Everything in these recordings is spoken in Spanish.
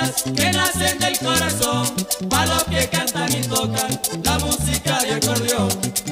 coplas que nacen del corazón, para los que cantan y tocan la música de acordeón.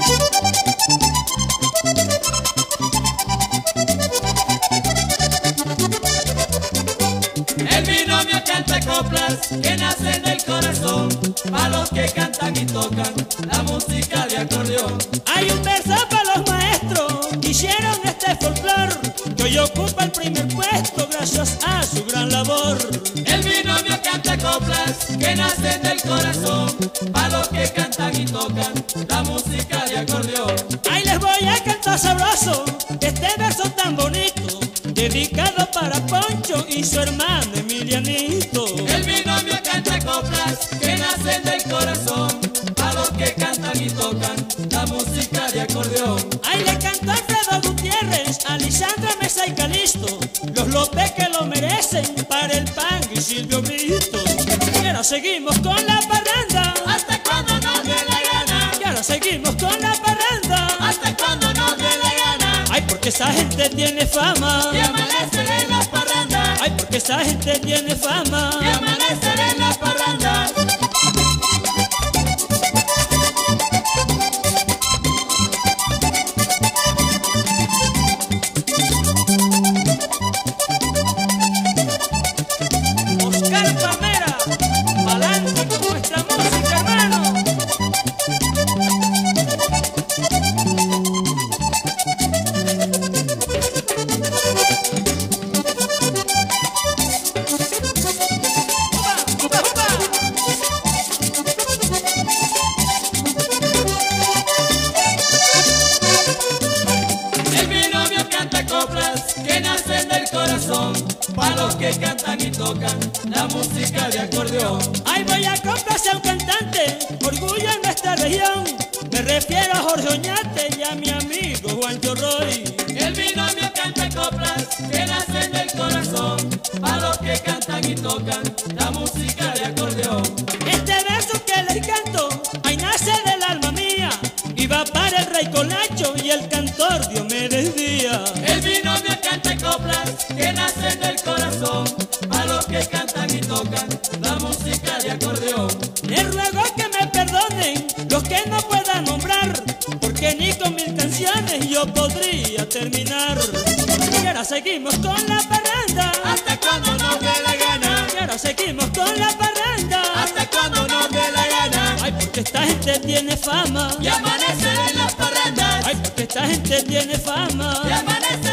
El binomio canta coplas que nacen del corazón, para los que cantan y tocan la música de acordeón. Hay un verso para los maestros que hicieron este folclor, que hoy ocupa el primer puesto gracias a su gran labor. El binomio canta coplas que nacen del corazón, para los que cantan y tocan la música de acordeón. Ahí les voy a cantar sabroso este verso tan bonito, dedicado para Poncho y su hermano Emilianito. El binomio canta coplas que nacen del corazón, para los que cantan y tocan la música de acordeón. Ahí le cantó Alfredo Gutiérrez, a Lisandra Mesa y Calisto, los López que lo merecen, para el Pan y Silvio Brito. Y ahora seguimos con la parranda, Hasta cuando nos dé la gana, y ahora seguimos con la parranda. hasta cuando nos dé la gana. Ay, porque esa gente tiene fama. Y amanecer en las parrandas, Ay, porque esa gente tiene fama. y amanecer en las parrandas. Oscar Palmera, pa'lante con nuestra música, hermano. ¡Upa, upa, upa! El binomio canta coplas que nacen del corazón, para los que cantan y tocan la música de acordeón. Ay, voy a complacer a un cantante, orgullo en nuestra región. Me refiero a Jorge Oñate y a mi amigo Juancho Roy. El binomio canta coplas que nacen del corazón, para los que cantan y tocan la música de acordeón. Este verso que les canto, ay, nace del alma mía, y va para el rey Colacho y el cantor Diomedes Díaz. El binomio canta coplas que nacen del corazón, para los que cantan y tocan la música de acordeón. Les ruego que me perdonen los que no pueda nombrar, porque ni con 1000 canciones yo podría terminar. Y ahora seguimos con la parranda, Hasta cuando nos dé la gana, y ahora seguimos con la parranda. hasta cuando nos dé la gana. Ay, porque esta gente tiene fama. Y amanecer en las parrandas, Ay, porque esta gente tiene fama. y amanecer